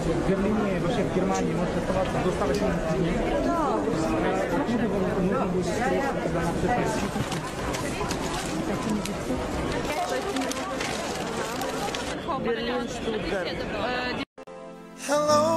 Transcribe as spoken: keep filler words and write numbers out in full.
V Berlíně vaše firma může testovat dostatečně týdně. No. Může vám může být na přesně. Berlin, Stuttgart. Hello.